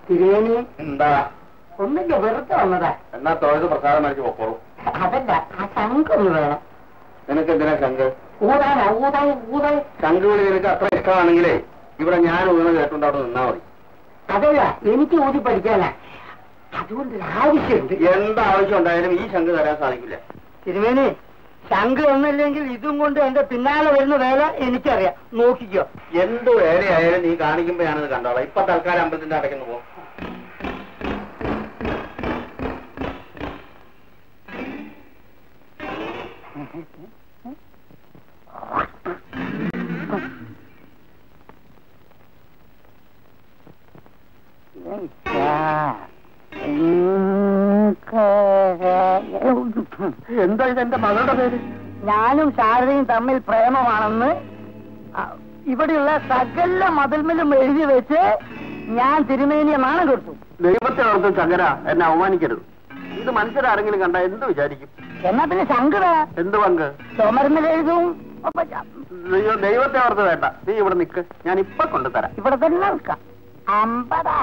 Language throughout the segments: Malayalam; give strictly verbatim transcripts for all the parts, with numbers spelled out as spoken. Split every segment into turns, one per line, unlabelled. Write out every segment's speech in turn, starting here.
തിരുവേനി
എന്താ?
ഒന്നില്ല, വെറുതെ വന്നതാ.
എന്നാ തൊഴുത് പ്രസാദം മേടിച്ച് പൊക്കോളൂ.
അതല്ല, ആ ശങ്കൊന്ന് വേണം.
നിനക്ക് എന്തിനാ ശങ്ക്?
ഊതാനാ ഊതാൻ ഊതാൻ.
ശങ്ക് വിളി നിനക്ക് അത്ര ഇഷ്ടമാണെങ്കിലേ ഇവിടെ ഞാൻ ഊന്ന് കേട്ടുകൊണ്ട് അവിടെ നിന്നാ മതി.
അതല്ല, എനിക്ക് ഊതി പഠിക്കാനാ. അതുകൊണ്ട് ആവശ്യമുണ്ട്.
എന്താവശ്യം ഉണ്ടായാലും ഈ ശങ്ക് തരാൻ സാധിക്കില്ല.
തിരുവേനി, ശങ്ക് ഒന്നില്ലെങ്കിൽ ഇതും കൊണ്ട് എന്റെ പിന്നാലെ വരുന്ന വേല എനിക്കറിയാം, നോക്കിക്കോ.
എന്ത് വേലയായാലും നീ കാണിക്കുമ്പോ ഞാനത് കണ്ടോളാം. ഇപ്പൊ തൽക്കാലം അമ്പലത്തിന്റെ അടയ്ക്കുന്നു പോ.
എന്താ ഇത് എന്റെ മകളുടെ പേര്? ഞാനും ശാരദയും തമ്മിൽ പ്രേമമാണെന്ന് ഇവിടെയുള്ള സകല മതിൽമലും എഴുതി വെച്ച് ഞാൻ തിരുമേനിയെ നാണം കൊടുത്തു.
ദൈവത്തെ ഓർത്ത് ശങ്കര എന്നെ അവമാനിക്കരുത്. ഇത് മനുഷ്യരാരെങ്കിലും കണ്ട എന്ത് വിചാരിക്കും?
എന്നാ പിന്നെ ശങ്കര
എന്ത് പങ്ക്?
ചുമരുന്നിൽ എഴുതും.
ദൈവത്തെ ഓർത്ത് വേണ്ട, നീ ഇവിടെ നിൽക്ക്, ഞാൻ ഇപ്പൊ കൊണ്ടുതരാം.
ഇവിടെ തന്നെ നിൽക്കാം. അമ്പതാ.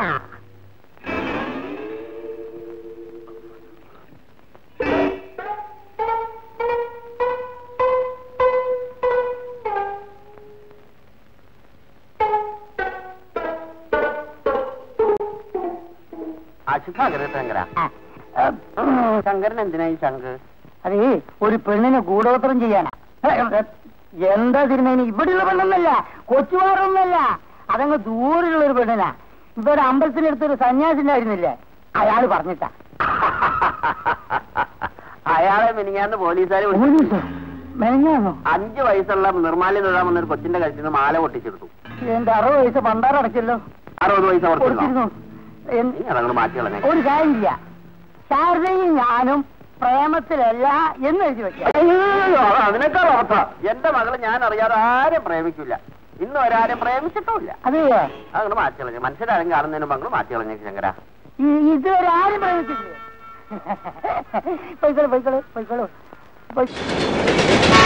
ശങ്കരൻ എന്തിനായി ശങ്ക്?
അതേ, ഒരു പെണ്ണിനെ ഗൂഢോത്രം ചെയ്യാനാ. എന്താ തിരുമേനി, ഇവിടെയുള്ള പെണ്ണൊന്നല്ല, കൊച്ചുവാറൊന്നല്ല, അതങ്ങ് ദൂരെയുള്ള ഒരു പെണ്ണിനാ. ഇവിടെ അമ്പലത്തിനടുത്തൊരു സന്യാസിണ്ടായിരുന്നില്ലേ, അയാള് പറഞ്ഞിട്ടാ.
അയാളെ മിനിങ്ങാന്ന് പോലീസുകാർ
മെനഞ്ഞാന്നോ?
അഞ്ചു വയസ്സുള്ള നിർമ്മാല്യം തൊഴാൻ വന്നൊരു കൊച്ചിന്റെ കഴുത്തിൽ നിന്ന് മാല പൊട്ടിച്ചെടുത്തു.
എന്റെ അറുപത് വയസ്സ് പണ്ടാറടച്ചല്ലോ.
അറുപത് വയസ്സ്
കൊടുത്തിരുന്നു.
അതങ്ങോട്ട് മാറ്റി കളഞ്ഞ
ഒരു കാര്യമില്ല, ശാരദയും ഞാനും പ്രേമത്തിലല്ല എന്ന് എഴുതി വെക്കാം.
അതിനേക്കാൾ ഉറപ്പാ. എന്റെ മകള് ഞാൻ അറിയാതെ ആരും പ്രേമിക്കില്ല, ഇന്നും ഒരാരും പ്രേമിച്ചിട്ടുമില്ല.
അതെയോ?
അതങ്ങോട്ട് മാറ്റി കളഞ്ഞു. മനുഷ്യരാരും കാണുന്നതിന് മകള് മാറ്റി കളഞ്ഞ ശങ്കര.
ഇതുവരെ ആരും പ്രേമിച്ചിട്ടില്ല. പോയിക്കോളൂ പോയിക്കോളൂ പോയിക്കോളൂ.